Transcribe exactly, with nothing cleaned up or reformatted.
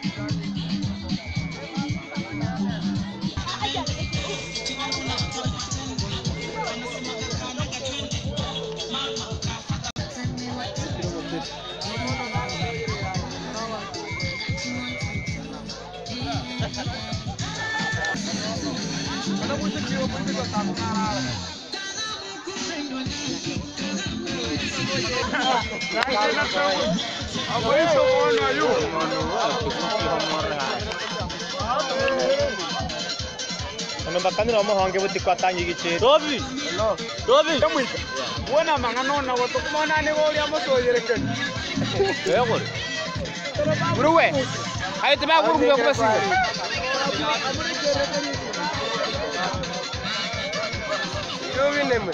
Bakani na mo hange buti kwa tangi giche. Robi. No. Robi. Kamwita. Wona mangano na goto kumona ne goli amoso yereke. Yego. Buruwe. Ayo tiba guru guru kwa singa. Yo wineme.